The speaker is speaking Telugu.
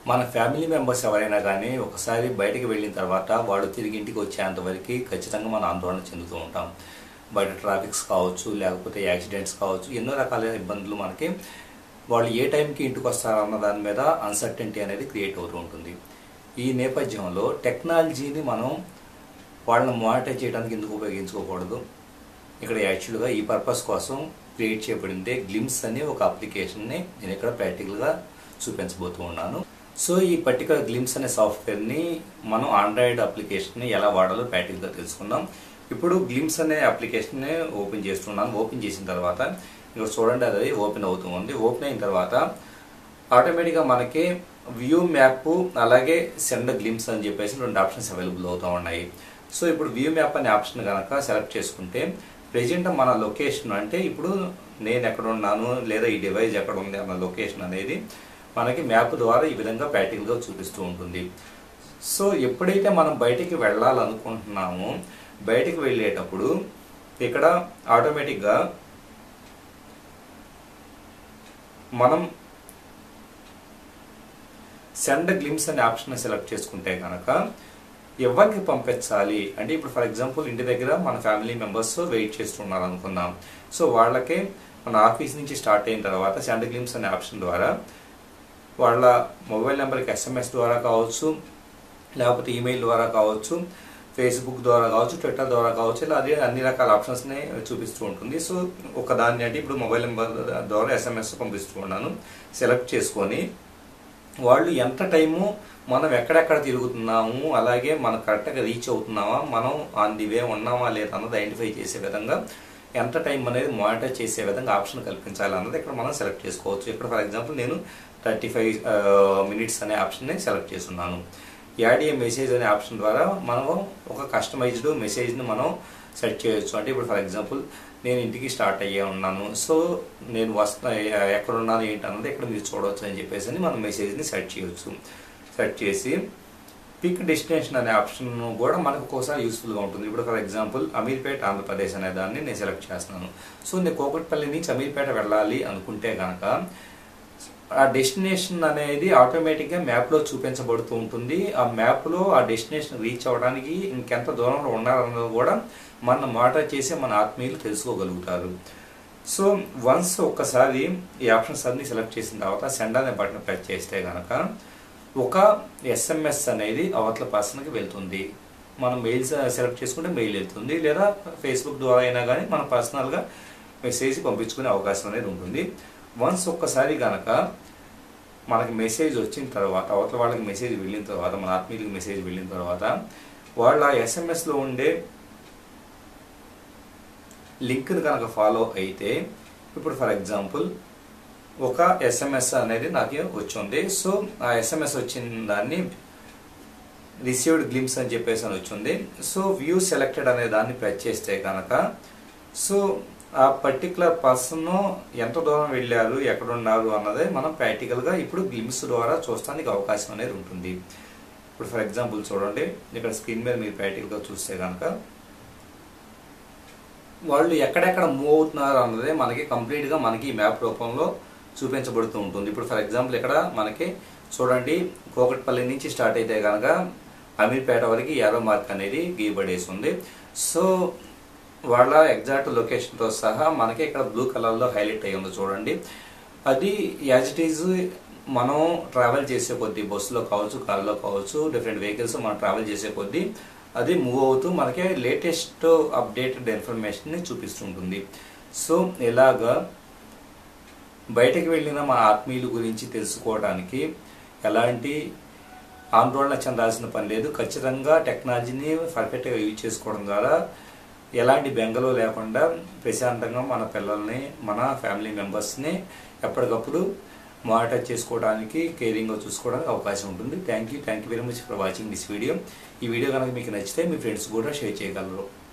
మన ఫ్యామిలీ మెంబర్స్ ఎవరైనా కానీ ఒకసారి బయటికి వెళ్ళిన తర్వాత వాడు తిరిగి ఇంటికి వచ్చేంత వరకు ఖచ్చితంగా మనం ఆందోళన చెందుతూ ఉంటాం. బయట ట్రాఫిక్స్ కావచ్చు, లేకపోతే యాక్సిడెంట్స్ కావచ్చు, ఎన్నో రకాల ఇబ్బందులు మనకి వాళ్ళు ఏ టైంకి ఇంటికి వస్తారన్న దాని మీద అన్సర్టెనిటీ అనేది క్రియేట్ అవుతూ ఉంటుంది. ఈ నేపథ్యంలో టెక్నాలజీని మనం వాళ్ళని మానిటర్ చేయడానికి ఎందుకు ఉపయోగించుకోకూడదు? ఇక్కడ యాక్చువల్గా ఈ పర్పస్ కోసం క్రియేట్ చేయబడిందే గ్లిమ్స్ అనే ఒక అప్లికేషన్ని నేను ఇక్కడ ప్రాక్టికల్గా చూపించబోతూ ఉన్నాను. సో ఈ పర్టికులర్ గ్లిమ్స్ అనే సాఫ్ట్వేర్ని మనం ఆండ్రాయిడ్ అప్లికేషన్ని ఎలా వాడాలో ప్రాక్టికల్గా తెలుసుకుందాం. ఇప్పుడు గ్లిమ్స్ అనే అప్లికేషన్ని ఓపెన్ చేస్తున్నాను. ఓపెన్ చేసిన తర్వాత ఇక్కడ చూడండి, అది ఓపెన్ అవుతూ ఉంది. ఓపెన్ అయిన తర్వాత ఆటోమేటిక్గా మనకి వ్యూ మ్యాప్ అలాగే సెండ్ గ్లిమ్స్ అని చెప్పేసి రెండు ఆప్షన్స్ అవైలబుల్ అవుతూ ఉన్నాయి. సో ఇప్పుడు వ్యూ మ్యాప్ అనే ఆప్షన్ కనుక సెలెక్ట్ చేసుకుంటే ప్రెజెంట్ మన లొకేషన్, అంటే ఇప్పుడు నేను ఎక్కడ ఉన్నాను లేదా ఈ డివైస్ ఎక్కడ ఉంది అన్న లొకేషన్ అనేది మనకి మ్యాప్ ద్వారా ఈ విధంగా ప్రాక్టికల్గా చూపిస్తూ ఉంటుంది. సో ఎప్పుడైతే మనం బయటికి వెళ్ళాలనుకుంటున్నామో బయటికి వెళ్ళేటప్పుడు ఇక్కడ ఆటోమేటిక్గా మనం సెండ్ గ్లిమ్స్ అనే ఆప్షన్ సెలెక్ట్ చేసుకుంటే కనుక ఎవరికి పంపించాలి అంటే, ఇప్పుడు ఫర్ ఎగ్జాంపుల్ ఇంటి దగ్గర మన ఫ్యామిలీ మెంబర్స్ వెయిట్ చేస్తున్నారు అనుకుందాం. సో వాళ్ళకి మన ఆఫీస్ నుంచి స్టార్ట్ అయిన తర్వాత సెండ్ గ్లిమ్స్ అనే ఆప్షన్ ద్వారా వాళ్ళ మొబైల్ నెంబర్కి SMS ద్వారా కావచ్చు, లేకపోతే ఈమెయిల్ ద్వారా కావచ్చు, ఫేస్బుక్ ద్వారా కావచ్చు, ట్విట్టర్ ద్వారా కావచ్చు, ఇలా అదే అన్ని రకాల ఆప్షన్స్ని చూపిస్తూ ఉంటుంది. సో ఒక దాన్ని అంటే ఇప్పుడు మొబైల్ నెంబర్ ద్వారా SMS పంపిస్తూ ఉన్నాను. సెలెక్ట్ చేసుకొని వాళ్ళు ఎంత టైము మనం ఎక్కడెక్కడ తిరుగుతున్నాము, అలాగే మనం కరెక్ట్గా రీచ్ అవుతున్నామా, మనం ఆన్ ది వే ఉన్నామా లేదా అన్నది ఐడెంటిఫై చేసే విధంగా ఎంత టైం అనేది మానిటర్ చేసే విధంగా ఆప్షన్ కల్పించాలి అన్నది ఇక్కడ మనం సెలెక్ట్ చేసుకోవచ్చు. ఇక్కడ ఫర్ ఎగ్జాంపుల్ నేను 35 minutes అనే ఆప్షన్ని సెలెక్ట్ చేస్తున్నాను. యాడ్ ఏ మెసేజ్ అనే ఆప్షన్ ద్వారా మనం ఒక కస్టమైజ్డ్ మెసేజ్ని మనం సెట్ చేయొచ్చు. అంటే ఇప్పుడు ఫర్ ఎగ్జాంపుల్ నేను ఇంటికి స్టార్ట్ అయ్యే ఉన్నాను, సో నేను ఎక్కడున్నాను ఏంటి అన్నది ఇక్కడ మీరు చూడవచ్చు అని చెప్పేసి మనం మెసేజ్ని సెట్ చేయొచ్చు. సెట్ చేసి పిక్ డెస్టినేషన్ అనే ఆప్షన్ కూడా మనకు ఒక్కోసారి యూస్ఫుల్గా ఉంటుంది. ఇప్పుడు ఫర్ ఎగ్జాంపుల్ అమీర్పేట ఆంధ్రప్రదేశ్ అనే దాన్ని నేను సెలెక్ట్ చేస్తున్నాను. సో నేను కూకట్పల్లి నుంచి అమీర్పేట వెళ్ళాలి అనుకుంటే కనుక ఆ డెస్టినేషన్ అనేది ఆటోమేటిక్గా మ్యాప్లో చూపించబడుతూ ఉంటుంది. ఆ మ్యాప్లో ఆ డెస్టినేషన్ రీచ్ అవ్వడానికి ఇంకెంత దూరంలో ఉన్నారన్నది కూడా మనం మానిటర్ చేసి మన ఆత్మీయులు తెలుసుకోగలుగుతారు. సో వన్స్ ఒక్కసారి ఈ ఆప్షన్స్ అన్ని సెలెక్ట్ చేసిన తర్వాత సెండ్ అనే బటన్ ప్రెస్ చేస్తే కనుక ఒక SMS అనేది అవతల పర్సన్కి వెళ్తుంది. మనం మెయిల్స్ సెలెక్ట్ చేసుకుంటే మెయిల్ వెళ్తుంది, లేదా ఫేస్బుక్ ద్వారా అయినా కానీ మనం పర్సనల్గా మెసేజ్ పంపించుకునే అవకాశం అనేది ఉంటుంది. వన్స్ ఒక్కసారి కనుక మనకి మెసేజ్ వచ్చిన తర్వాత అవతల వాళ్ళకి మెసేజ్ వెళ్ళిన తర్వాత మన ఆత్మీయులకి మెసేజ్ వెళ్ళిన తర్వాత వాళ్ళ SMSలో ఉండే లింక్ని కనుక ఫాలో అయితే, ఇప్పుడు ఫర్ ఎగ్జాంపుల్ ఒక SMS అనేది నాకు వచ్చింది. సో ఆ SMS వచ్చిన దాన్ని రిసీవ్డ్ గ్లిమ్స్ అని చెప్పేసి అని వచ్చింది. సో వ్యూ సెలెక్టెడ్ అనే దాన్ని ప్రెస్ చేస్తే కనుక సో ఆ పర్టికులర్ పర్సన్ ఎంత దూరం వెళ్ళారు, ఎక్కడున్నారు అన్నదే మనం ప్రాక్టికల్గా ఇప్పుడు గ్లిమ్స్ ద్వారా చూస్తానికి అవకాశం అనేది ఉంటుంది. ఇప్పుడు ఫర్ ఎగ్జాంపుల్ చూడండి, ఇక్కడ స్క్రీన్ మీద మీరు ప్రాక్టికల్గా చూస్తే కనుక వాళ్ళు ఎక్కడెక్కడ మూవ్ అవుతున్నారు అన్నదే మనకి కంప్లీట్గా మనకి మ్యాప్ రూపంలో చూపించబడుతూ ఉంటుంది. ఇప్పుడు ఫర్ ఎగ్జాంపుల్ ఇక్కడ మనకి చూడండి, కూకట్పల్లి నుంచి స్టార్ట్ అయితే కనుక అమీర్పేట వరకు యారో మార్క్ అనేది గీయబడేసి ఉంది. సో వాళ్ళ ఎగ్జాక్ట్ లొకేషన్తో సహా మనకి ఇక్కడ బ్లూ కలర్లో హైలైట్ అయ్యి ఉంది చూడండి. అది యాజ్ ఇట్ ఈజ్ మనం ట్రావెల్ చేసే కొద్దీ బస్సులో కావచ్చు, కార్లో కావచ్చు, డిఫరెంట్ వెహికల్స్ మనం ట్రావెల్ చేసే కొద్దీ అది మూవ్ అవుతూ మనకి లేటెస్ట్ అప్డేటెడ్ ఇన్ఫర్మేషన్ని చూపిస్తుంటుంది. సో ఇలాగా బయటకు వెళ్ళిన మా ఆత్మీయుల గురించి తెలుసుకోవడానికి ఎలాంటి ఆందోళన చెందాల్సిన పని లేదు. ఖచ్చితంగా టెక్నాలజీని పర్ఫెక్ట్గా యూజ్ చేసుకోవడం ద్వారా ఎలాంటి బెంగలో లేకుండా ప్రశాంతంగా మన పిల్లల్ని, మన ఫ్యామిలీ మెంబర్స్ని ఎప్పటికప్పుడు మానిటర్ చేసుకోవడానికి, కేరింగ్గా చూసుకోవడానికి అవకాశం ఉంటుంది. Thank you very much for watching this video. ఈ వీడియో కనుక మీకు నచ్చితే మీ ఫ్రెండ్స్ కూడా షేర్ చేయగలరు.